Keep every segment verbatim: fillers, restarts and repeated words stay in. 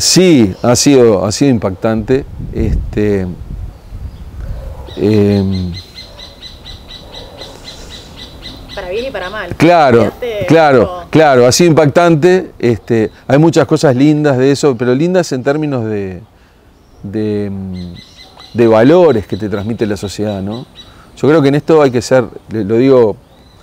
Sí, ha sido, ha sido impactante. Este, eh, para bien y para mal. Claro, Quedaste claro, como... claro, ha sido impactante. Este, hay muchas cosas lindas de eso, pero lindas en términos de, de, de valores que te transmite la sociedad, ¿no? Yo creo que en esto hay que ser, lo digo,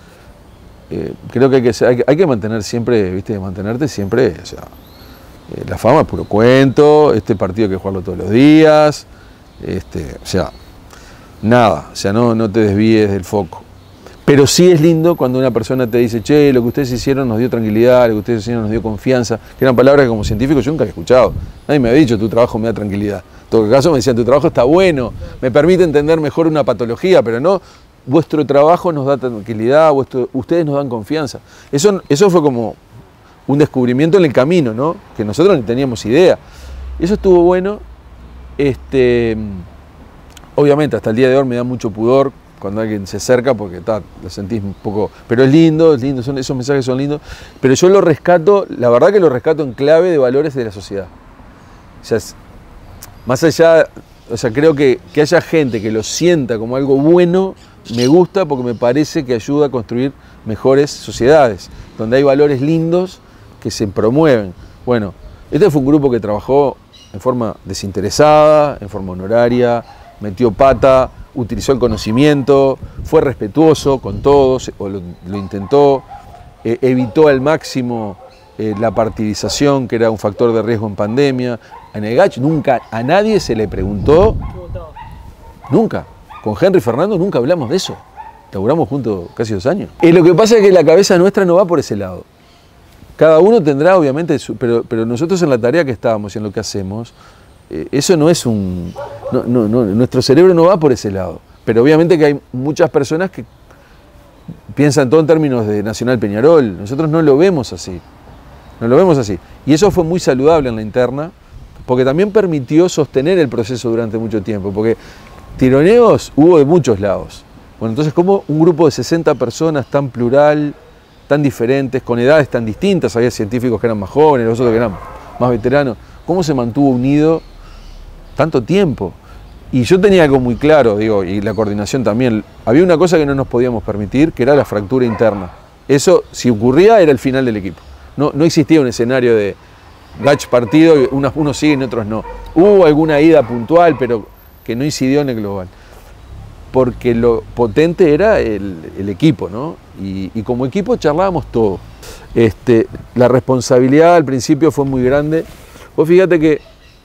eh, creo que hay que, ser, hay que hay que mantener siempre, viste, mantenerte siempre, o sea, eh, la fama es puro cuento, este partido hay que jugarlo todos los días, este, o sea, nada, o sea, no, no te desvíes del foco. Pero sí es lindo cuando una persona te dice, che, lo que ustedes hicieron nos dio tranquilidad, lo que ustedes hicieron nos dio confianza, que eran palabras que como científico yo nunca había escuchado. Nadie me había dicho, tu trabajo me da tranquilidad. En todo caso me decían, tu trabajo está bueno, me permite entender mejor una patología, pero no, vuestro trabajo nos da tranquilidad, vuestro, ustedes nos dan confianza. Eso, eso fue como un descubrimiento en el camino, ¿no? Que nosotros ni teníamos idea. Eso estuvo bueno. Este, obviamente hasta el día de hoy me da mucho pudor cuando alguien se acerca, porque ta, lo sentís un poco, pero es lindo, es lindo, son, esos mensajes son lindos, pero yo lo rescato, la verdad que lo rescato en clave de valores de la sociedad. O sea, más allá, o sea, creo que, que haya gente que lo sienta como algo bueno, me gusta porque me parece que ayuda a construir mejores sociedades, donde hay valores lindos que se promueven. Bueno, este fue un grupo que trabajó en forma desinteresada, en forma honoraria, metió pata, utilizó el conocimiento, fue respetuoso con todos, o lo, lo intentó, eh, evitó al máximo eh, la partidización, que era un factor de riesgo en pandemia. En el Gach nunca, a nadie se le preguntó, nunca, con Henry y Fernando nunca hablamos de eso, laburamos juntos casi dos años. Y lo que pasa es que la cabeza nuestra no va por ese lado. Cada uno tendrá, obviamente, su, pero, pero nosotros en la tarea que estábamos y en lo que hacemos, eh, eso no es un... No, no, no, nuestro cerebro no va por ese lado. Pero obviamente que hay muchas personas que piensan todo en términos de Nacional Peñarol. Nosotros no lo vemos así. No lo vemos así. Y eso fue muy saludable en la interna, porque también permitió sostener el proceso durante mucho tiempo. Porque tironeos hubo de muchos lados. Bueno, entonces, ¿cómo un grupo de sesenta personas tan plural, tan diferentes, con edades tan distintas, había científicos que eran más jóvenes, los otros que eran más veteranos, cómo se mantuvo unido tanto tiempo? Y yo tenía algo muy claro, digo, y la coordinación también, había una cosa que no nos podíamos permitir, que era la fractura interna. Eso, si ocurría, era el final del equipo. No, no existía un escenario de Gach partido, unos, unos siguen y otros no. Hubo alguna ida puntual, pero que no incidió en el global. Porque lo potente era el, el equipo, ¿no? Y, y como equipo charlábamos todo. Este, la responsabilidad al principio fue muy grande. Vos fíjate que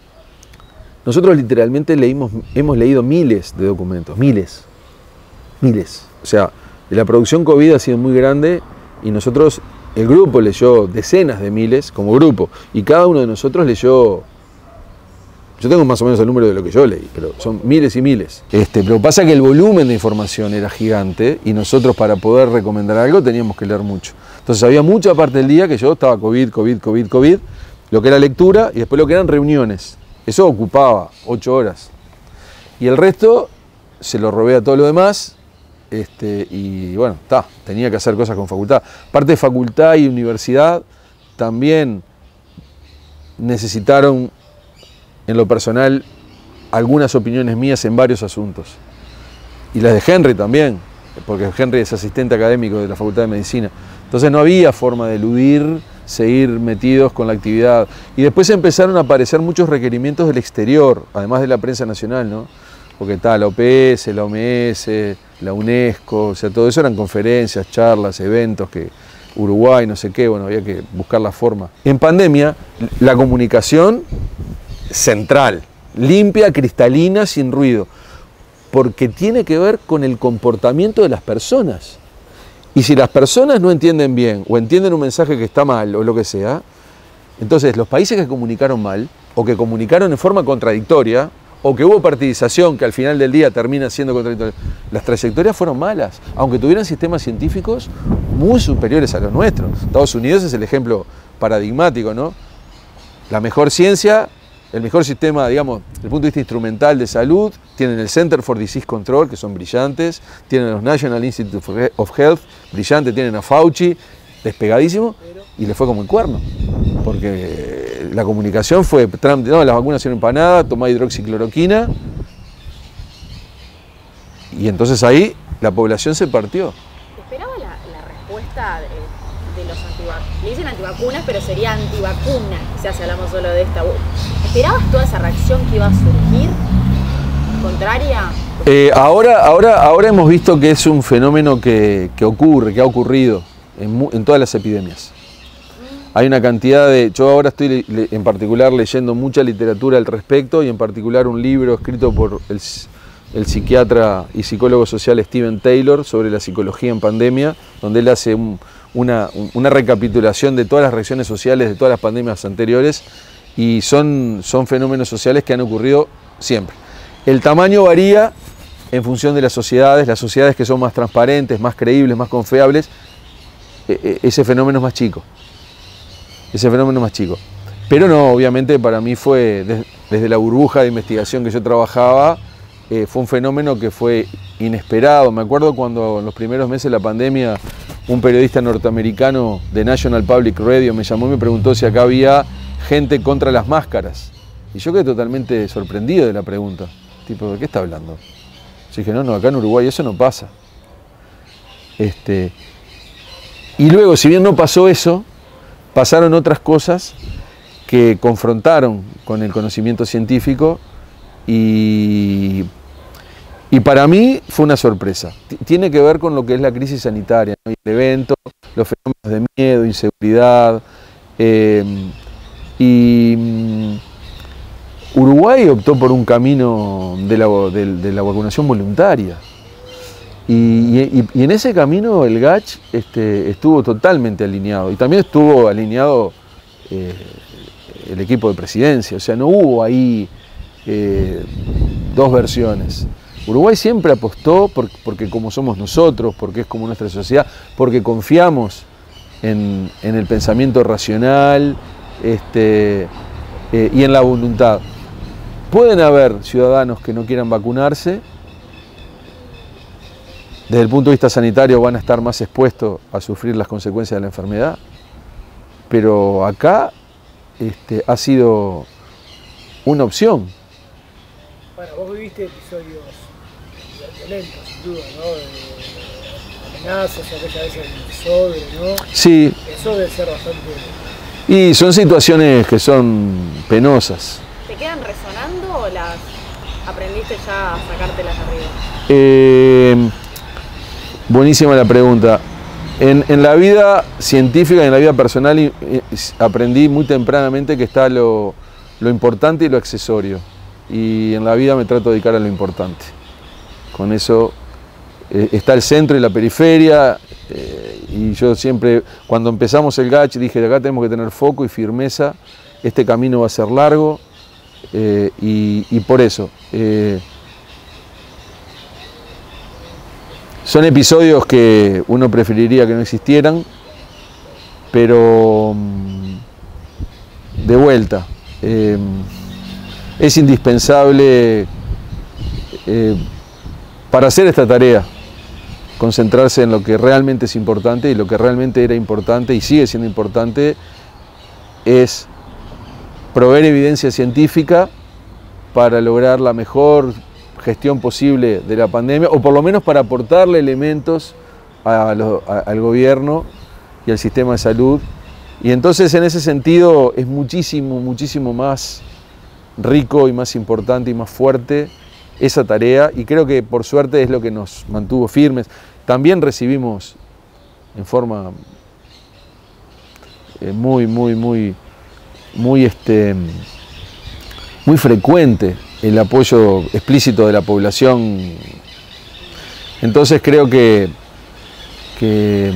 nosotros literalmente leímos, hemos leído miles de documentos, miles, miles. O sea, la producción COVID ha sido muy grande y nosotros, el grupo leyó decenas de miles como grupo y cada uno de nosotros leyó... Yo tengo más o menos el número de lo que yo leí, pero son miles y miles. Este, pero pasa que el volumen de información era gigante y nosotros para poder recomendar algo teníamos que leer mucho. Entonces había mucha parte del día que yo estaba COVID, COVID, COVID, COVID, lo que era lectura y después lo que eran reuniones. Eso ocupaba ocho horas. Y el resto se lo robé a todo lo demás este, y bueno, está, tenía que hacer cosas con facultad. Parte de facultad y universidad también necesitaron en lo personal algunas opiniones mías en varios asuntos. Y las de Henry también, porque Henry es asistente académico de la Facultad de Medicina. Entonces no había forma de eludir, seguir metidos con la actividad. Y después empezaron a aparecer muchos requerimientos del exterior, además de la prensa nacional, ¿no? Porque está la O P S, la O M S, la UNESCO, o sea, todo eso eran conferencias, charlas, eventos que Uruguay, no sé qué, bueno, había que buscar la forma. En pandemia, la comunicación central, limpia, cristalina, sin ruido, porque tiene que ver con el comportamiento de las personas. Y si las personas no entienden bien o entienden un mensaje que está mal o lo que sea, entonces los países que comunicaron mal o que comunicaron en forma contradictoria o que hubo partidización que al final del día termina siendo contradictoria, las trayectorias fueron malas, aunque tuvieran sistemas científicos muy superiores a los nuestros. Estados Unidos es el ejemplo paradigmático, ¿no? La mejor ciencia, el mejor sistema, digamos, desde el punto de vista instrumental de salud, tienen el Center for Disease Control, que son brillantes, tienen los National Institute of Health, brillantes, tienen a Fauci, despegadísimo, y le fue como el cuerno, porque la comunicación fue, Trump, no, las vacunas sirven para nada, tomá hidroxicloroquina. Y entonces ahí la población se partió. ¿Esperaba la, la respuesta de, de los antivacunas? Le dicen antivacunas, pero sería antivacuna, quizás si hablamos solo de esta. ¿Esperabas toda esa reacción que iba a surgir? ¿Contraria? Eh, ahora, ahora, ahora hemos visto que es un fenómeno que, que ocurre, que ha ocurrido en, en todas las epidemias. Hay una cantidad de... Yo ahora estoy le, en particular leyendo mucha literatura al respecto y en particular un libro escrito por el, el psiquiatra y psicólogo social Steven Taylor sobre la psicología en pandemia, donde él hace un, una, una recapitulación de todas las reacciones sociales de todas las pandemias anteriores y son, son fenómenos sociales que han ocurrido siempre. El tamaño varía en función de las sociedades, las sociedades que son más transparentes, más creíbles, más confiables, ese fenómeno es más chico. Ese fenómeno más chico. Pero no, obviamente para mí fue, desde, desde la burbuja de investigación que yo trabajaba, eh, fue un fenómeno que fue inesperado. Me acuerdo cuando en los primeros meses de la pandemia un periodista norteamericano de National Public Radio me llamó y me preguntó si acá había gente contra las máscaras. Y yo quedé totalmente sorprendido de la pregunta. Tipo, ¿de qué está hablando? Yo dije, no, no, acá en Uruguay eso no pasa. Este, y luego, si bien no pasó eso, pasaron otras cosas que confrontaron con el conocimiento científico y, y para mí fue una sorpresa. Tiene que ver con lo que es la crisis sanitaria, ¿no? El evento, los fenómenos de miedo, inseguridad. Eh, y Uruguay optó por un camino de la, de, de la vacunación voluntaria. Y, y, y en ese camino el G A C H este, estuvo totalmente alineado y también estuvo alineado eh, el equipo de presidencia, o sea, no hubo ahí eh, dos versiones. Uruguay siempre apostó por, porque como somos nosotros, porque es como nuestra sociedad, porque confiamos en, en el pensamiento racional este, eh, y en la voluntad. Pueden haber ciudadanos que no quieran vacunarse. Desde el punto de vista sanitario van a estar más expuestos a sufrir las consecuencias de la enfermedad, pero acá este, ha sido una opción. Bueno, vos viviste episodios violentos, sin duda, ¿no? De amenazas, aquella vez en Sodre, ¿no? Sí. Eso debe ser bastante... Y son situaciones que son penosas. ¿Te quedan resonando o las aprendiste ya a sacártelas arriba? Eh... Buenísima la pregunta. En, en la vida científica y en la vida personal y, y, aprendí muy tempranamente que está lo, lo importante y lo accesorio. Y en la vida me trato de dedicar a lo importante. Con eso eh, está el centro y la periferia. Eh, y yo siempre, cuando empezamos el G A C H, dije, de acá tenemos que tener foco y firmeza. Este camino va a ser largo. Eh, y, y por eso... Eh, Son episodios que uno preferiría que no existieran, pero de vuelta, eh, es indispensable eh, para hacer esta tarea, concentrarse en lo que realmente es importante y lo que realmente era importante y sigue siendo importante es proveer evidencia científica para lograr la mejor gestión posible de la pandemia, o por lo menos para aportarle elementos a lo, a, al gobierno y al sistema de salud. Y entonces en ese sentido es muchísimo, muchísimo más rico y más importante y más fuerte esa tarea, y creo que por suerte es lo que nos mantuvo firmes. También recibimos en forma eh, muy, muy, muy, muy, este, muy frecuente el apoyo explícito de la población. Entonces creo que, que,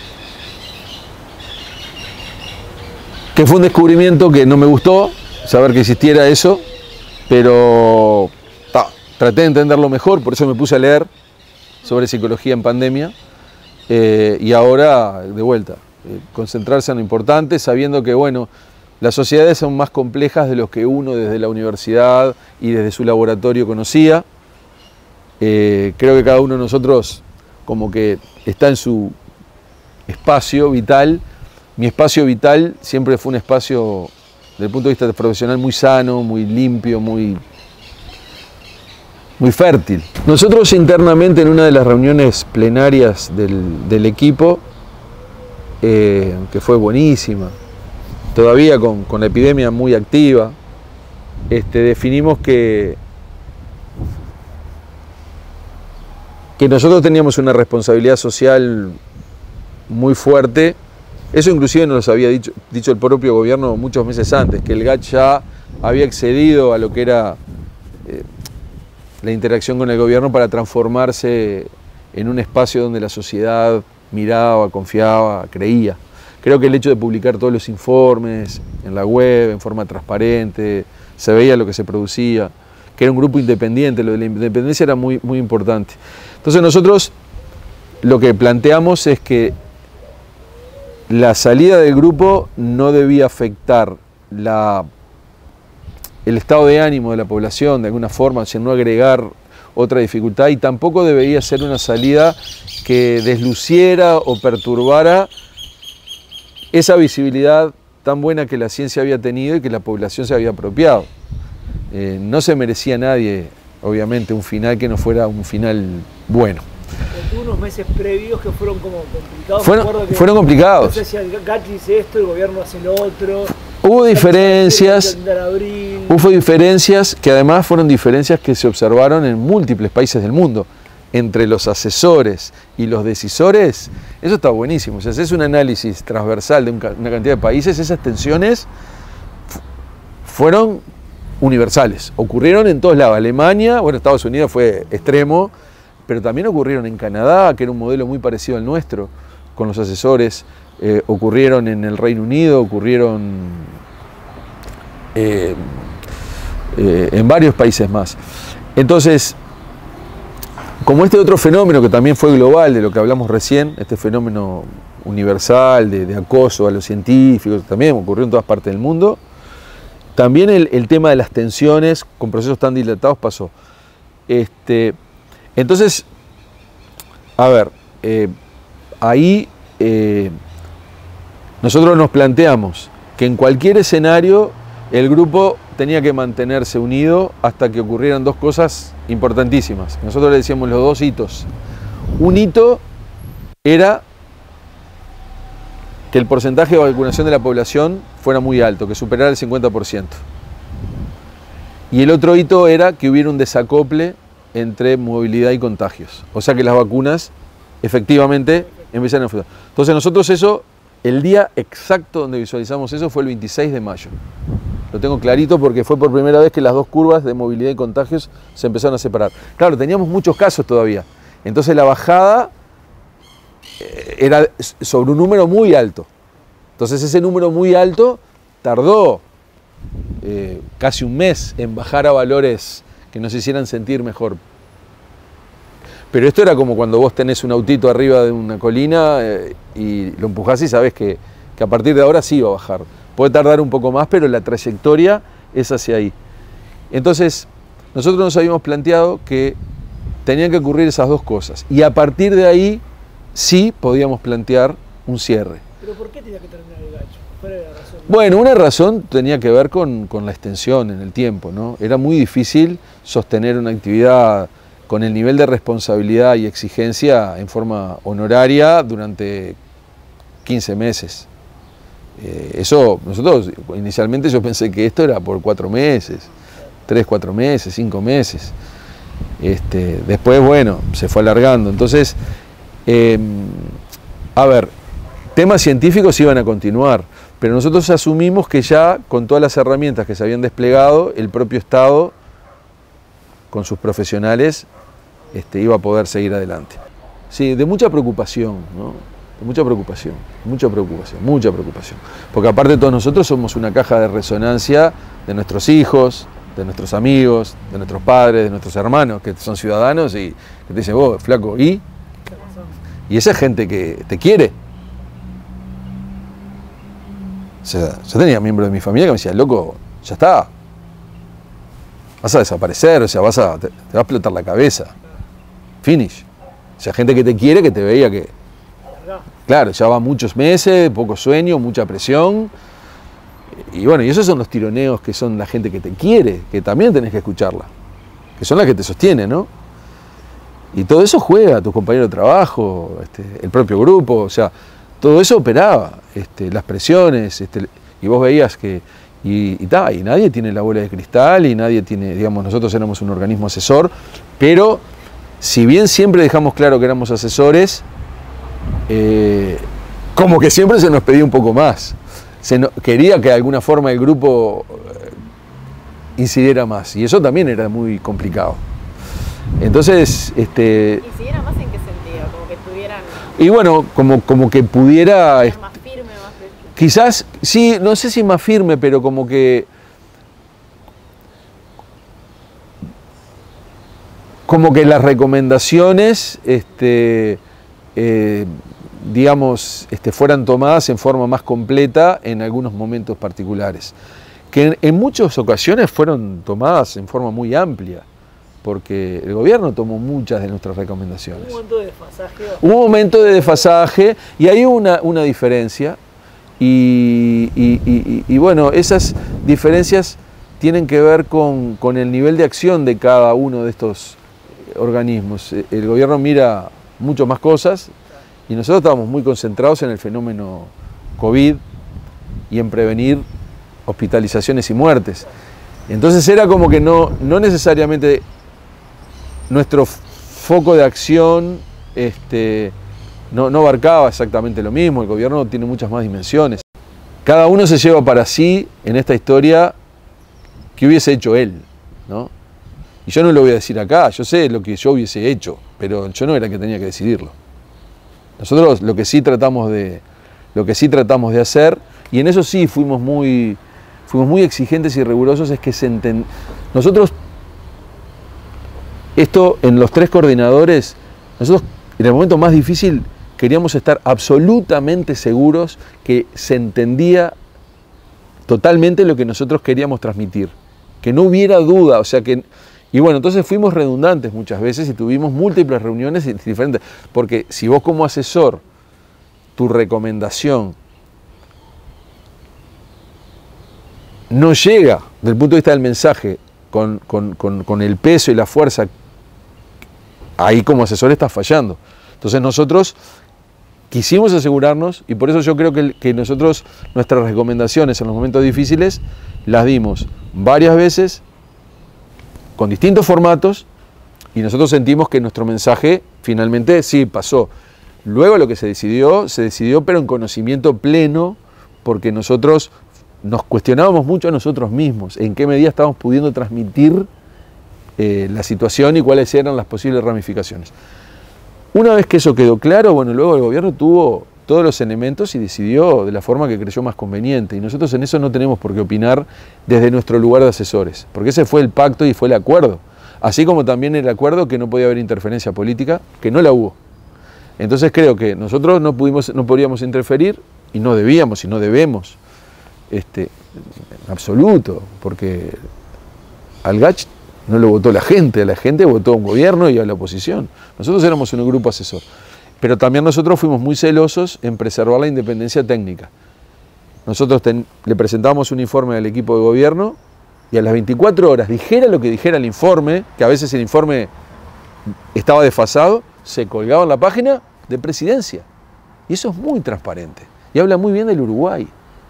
que fue un descubrimiento que no me gustó, saber que existiera eso, pero ta, traté de entenderlo mejor, por eso me puse a leer sobre psicología en pandemia, eh, y ahora, de vuelta, eh, concentrarse en lo importante, sabiendo que, bueno, las sociedades son más complejas de lo que uno desde la universidad y desde su laboratorio conocía. Eh, creo que cada uno de nosotros como que está en su espacio vital. Mi espacio vital siempre fue un espacio desde el punto de vista profesional muy sano, muy limpio, muy, muy fértil. Nosotros internamente en una de las reuniones plenarias del, del equipo, eh, que fue buenísima, todavía con, con la epidemia muy activa, este, definimos que, que nosotros teníamos una responsabilidad social muy fuerte. Eso inclusive nos lo había dicho, dicho el propio gobierno muchos meses antes, que el G A T ya había excedido a lo que era eh, la interacción con el gobierno para transformarse en un espacio donde la sociedad miraba, confiaba, creía. Creo que el hecho de publicar todos los informes en la web, en forma transparente, se veía lo que se producía, que era un grupo independiente, lo de la independencia era muy, muy importante. Entonces nosotros lo que planteamos es que la salida del grupo no debía afectar la, el estado de ánimo de la población de alguna forma, sin no agregar otra dificultad, y tampoco debería ser una salida que desluciera o perturbara esa visibilidad tan buena que la ciencia había tenido y que la población se había apropiado. Eh, no se merecía nadie, obviamente, un final que no fuera un final bueno. Tuvo unos meses previos que fueron como complicados. Fueron, que, fueron complicados. No sé si el G A T dice esto, el gobierno hace lo otro. Hubo diferencias, hubo diferencias que además fueron diferencias que se observaron en múltiples países del mundo. Entre los asesores y los decisores, eso está buenísimo. Si haces un análisis transversal de una cantidad de países, esas tensiones fueron universales. Ocurrieron en todos lados. Alemania, bueno, Estados Unidos fue extremo, pero también ocurrieron en Canadá, que era un modelo muy parecido al nuestro, con los asesores. Eh, ocurrieron en el Reino Unido, ocurrieron eh, eh, en varios países más. Entonces, como este otro fenómeno que también fue global, de lo que hablamos recién, este fenómeno universal de, de acoso a los científicos, también ocurrió en todas partes del mundo, también el, el tema de las tensiones con procesos tan dilatados pasó. Este, entonces, a ver, eh, ahí eh, nosotros nos planteamos que en cualquier escenario el grupo tenía que mantenerse unido hasta que ocurrieran dos cosas importantísimas. Nosotros le decíamos los dos hitos. Un hito era que el porcentaje de vacunación de la población fuera muy alto, que superara el cincuenta por ciento. Y el otro hito era que hubiera un desacople entre movilidad y contagios. O sea que las vacunas efectivamente empezaron a funcionar. Entonces nosotros eso, el día exacto donde visualizamos eso fue el veintiséis de mayo. Lo tengo clarito porque fue por primera vez que las dos curvas de movilidad y contagios se empezaron a separar. Claro, teníamos muchos casos todavía. Entonces la bajada era sobre un número muy alto. Entonces ese número muy alto tardó eh, casi un mes en bajar a valores que nos hicieran sentir mejor. Pero esto era como cuando vos tenés un autito arriba de una colina eh, y lo empujás y sabés que, que a partir de ahora sí va a bajar. Puede tardar un poco más, pero la trayectoria es hacia ahí. Entonces, nosotros nos habíamos planteado que tenían que ocurrir esas dos cosas. Y a partir de ahí, sí podíamos plantear un cierre. ¿Pero por qué tenía que terminar el gacho? ¿Cuál era la razón? Bueno, una razón tenía que ver con, con la extensión en el tiempo, ¿no? Era muy difícil sostener una actividad con el nivel de responsabilidad y exigencia en forma honoraria durante quince meses. Eh, eso, nosotros, inicialmente yo pensé que esto era por cuatro meses, tres, cuatro meses, cinco meses. Este, después, bueno, se fue alargando. Entonces, eh, a ver, temas científicos iban a continuar, pero nosotros asumimos que ya con todas las herramientas que se habían desplegado, el propio Estado, con sus profesionales, este, iba a poder seguir adelante. Sí, de mucha preocupación, ¿no? Mucha preocupación, mucha preocupación, mucha preocupación. Porque aparte todos nosotros somos una caja de resonancia de nuestros hijos, de nuestros amigos, de nuestros padres, de nuestros hermanos que son ciudadanos y que te dicen, vos, flaco, ¿y? Y esa gente que te quiere. O sea, yo tenía miembros de mi familia que me decían, loco, ya está. Vas a desaparecer, o sea, vas a, te, te va a explotar la cabeza. Finish. O sea, gente que te quiere, que te veía que... Claro, ya va muchos meses, poco sueño, mucha presión. Y bueno, y esos son los tironeos que son la gente que te quiere, que también tenés que escucharla, que son las que te sostienen, ¿no? Y todo eso juega, tus compañeros de trabajo, este, el propio grupo, o sea, todo eso operaba, este, las presiones, este, y vos veías que, y, y, ta, y nadie tiene la bola de cristal, y nadie tiene, digamos, nosotros éramos un organismo asesor, pero si bien siempre dejamos claro que éramos asesores, eh, como que siempre se nos pedía un poco más, se no, quería que de alguna forma el grupo incidiera más, y eso también era muy complicado. Entonces, este... ¿Y siguiera más en qué sentido? Como que tuvieran... Y bueno, como, como que pudiera... Más firme, más firme. Quizás, sí, no sé si más firme, pero como que... Como que las recomendaciones, este, eh, digamos, este, fueran tomadas en forma más completa en algunos momentos particulares. Que en, en muchas ocasiones fueron tomadas en forma muy amplia, porque el gobierno tomó muchas de nuestras recomendaciones. ¿Hubo un momento de desfasaje? Hubo un momento de desfasaje y hay una, una diferencia y, y, y, y bueno, esas diferencias tienen que ver con, con el nivel de acción de cada uno de estos organismos. El gobierno mira mucho más cosas y nosotros estábamos muy concentrados en el fenómeno COVID y en prevenir hospitalizaciones y muertes. Entonces era como que no, no necesariamente nuestro foco de acción este, no, no abarcaba exactamente lo mismo, el gobierno tiene muchas más dimensiones. Cada uno se lleva para sí en esta historia que hubiese hecho él, ¿no? Y yo no lo voy a decir acá, yo sé lo que yo hubiese hecho, pero yo no era el que tenía que decidirlo. Nosotros lo que sí tratamos de, lo que sí tratamos de hacer, y en eso sí fuimos muy, fuimos muy exigentes y rigurosos, es que se enten... nosotros, esto en los tres coordinadores, nosotros en el momento más difícil queríamos estar absolutamente seguros que se entendía totalmente lo que nosotros queríamos transmitir, que no hubiera duda, o sea que... Y bueno, entonces fuimos redundantes muchas veces y tuvimos múltiples reuniones diferentes, porque si vos como asesor, tu recomendación no llega, desde el punto de vista del mensaje, con, con, con, con el peso y la fuerza, ahí como asesor estás fallando. Entonces nosotros quisimos asegurarnos, y por eso yo creo que, que nosotros nuestras recomendaciones en los momentos difíciles las dimos varias veces, con distintos formatos, y nosotros sentimos que nuestro mensaje finalmente sí pasó. Luego lo que se decidió, se decidió pero en conocimiento pleno, porque nosotros nos cuestionábamos mucho a nosotros mismos, en qué medida estábamos pudiendo transmitir eh, la situación y cuáles eran las posibles ramificaciones. Una vez que eso quedó claro, bueno, luego el gobierno tuvo todos los elementos y decidió de la forma que creyó más conveniente. Y nosotros en eso no tenemos por qué opinar desde nuestro lugar de asesores, porque ese fue el pacto y fue el acuerdo. Así como también el acuerdo que no podía haber interferencia política, que no la hubo. Entonces creo que nosotros no pudimos, no podíamos interferir, y no debíamos y no debemos, este, en absoluto, porque al G A C H no lo votó la gente, la gente votó a un gobierno y a la oposición. Nosotros éramos un grupo asesor. Pero también nosotros fuimos muy celosos en preservar la independencia técnica. Nosotros ten, le presentamos un informe al equipo de gobierno y a las veinticuatro horas, dijera lo que dijera el informe, que a veces el informe estaba desfasado, se colgaba en la página de presidencia. Y eso es muy transparente. Y habla muy bien del Uruguay.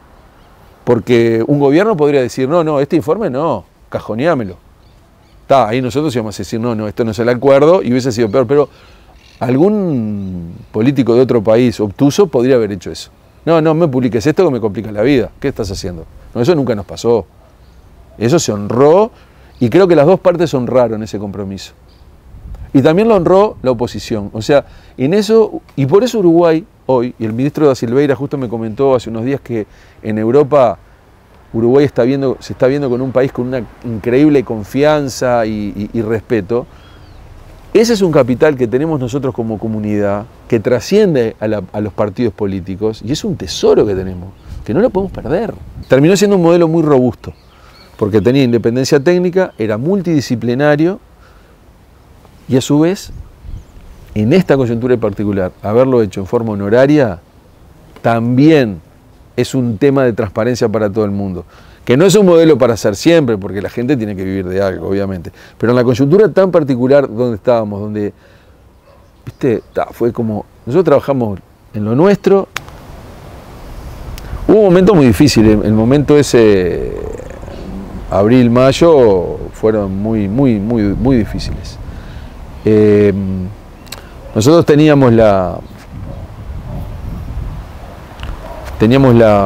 Porque un gobierno podría decir, no, no, este informe no, cajoneámelo. Está, ahí nosotros íbamos a decir, no, no, esto no es el acuerdo, y hubiese sido peor, pero algún político de otro país obtuso podría haber hecho eso. No, no me publiques esto que me complica la vida. ¿Qué estás haciendo? No, eso nunca nos pasó. Eso se honró y creo que las dos partes honraron ese compromiso. Y también lo honró la oposición. O sea, en eso, y por eso Uruguay hoy, y el ministro da Silveira justo me comentó hace unos días que en Europa Uruguay está viendo, se está viendo con un país con una increíble confianza y, y, y respeto. Ese es un capital que tenemos nosotros como comunidad, que trasciende a, la, a los partidos políticos, y es un tesoro que tenemos, que no lo podemos perder. Terminó siendo un modelo muy robusto, porque tenía independencia técnica, era multidisciplinario, y a su vez, en esta coyuntura en particular, haberlo hecho en forma honoraria, también es un tema de transparencia para todo el mundo. Que no es un modelo para hacer siempre, porque la gente tiene que vivir de algo, obviamente. Pero en la coyuntura tan particular donde estábamos, donde, viste, fue como, nosotros trabajamos en lo nuestro. Hubo un momento muy difícil, el momento ese, abril, mayo, fueron muy, muy, muy, muy difíciles. Eh, nosotros teníamos la, teníamos la,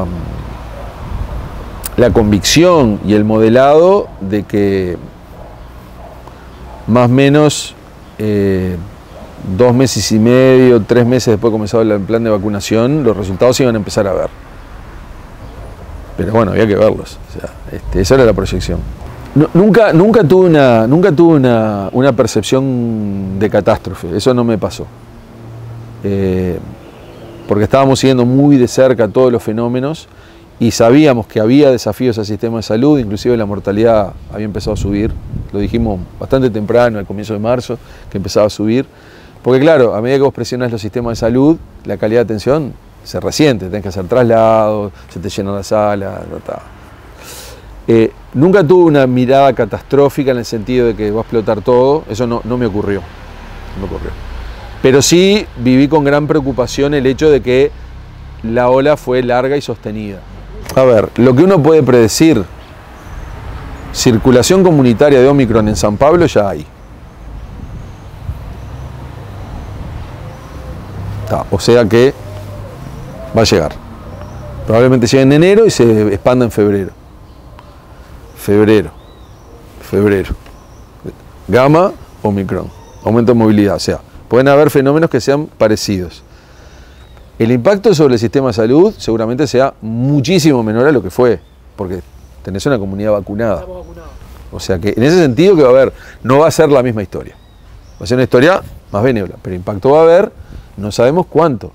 la convicción y el modelado de que más o menos eh, dos meses y medio, tres meses después de comenzado el plan de vacunación, los resultados se iban a empezar a ver. Pero bueno, había que verlos. O sea, este, esa era la proyección. No, nunca, nunca tuve, una, nunca tuve una, una percepción de catástrofe, eso no me pasó. Eh, porque estábamos siguiendo muy de cerca todos los fenómenos y sabíamos que había desafíos al sistema de salud, inclusive la mortalidad había empezado a subir, lo dijimos bastante temprano, al comienzo de marzo, que empezaba a subir. Porque claro, a medida que vos presionás los sistemas de salud, la calidad de atención se resiente, tenés que hacer traslados, se te llenan las salas, eh, nunca tuve una mirada catastrófica en el sentido de que va a explotar todo, eso no, no me ocurrió, no me ocurrió. Pero sí viví con gran preocupación el hecho de que la ola fue larga y sostenida. A ver, lo que uno puede predecir, circulación comunitaria de Omicron en San Pablo ya hay. O sea que va a llegar. Probablemente llegue en enero y se expanda en febrero. Febrero. Febrero. Gamma, Omicron. Aumento de movilidad. O sea, pueden haber fenómenos que sean parecidos. El impacto sobre el sistema de salud seguramente sea muchísimo menor a lo que fue, porque tenés una comunidad vacunada. O sea que en ese sentido que va a haber, no va a ser la misma historia. Va a ser una historia más benévola, pero impacto va a haber, no sabemos cuánto.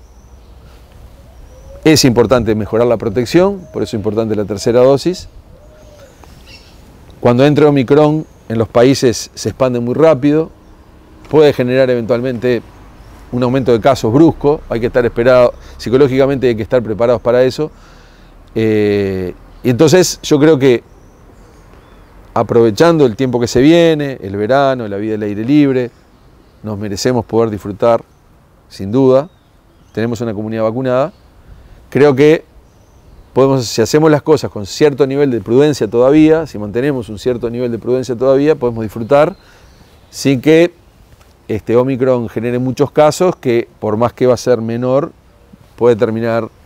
Es importante mejorar la protección, por eso es importante la tercera dosis. Cuando entre Omicron en los países se expande muy rápido, puede generar eventualmente un aumento de casos brusco, hay que estar esperado, psicológicamente hay que estar preparados para eso. Eh, y entonces yo creo que aprovechando el tiempo que se viene, el verano, la vida al aire libre, nos merecemos poder disfrutar, sin duda, tenemos una comunidad vacunada, creo que podemos, si hacemos las cosas con cierto nivel de prudencia todavía, si mantenemos un cierto nivel de prudencia todavía, podemos disfrutar sin que este Omicron genere muchos casos que, por más que va a ser menor, puede terminar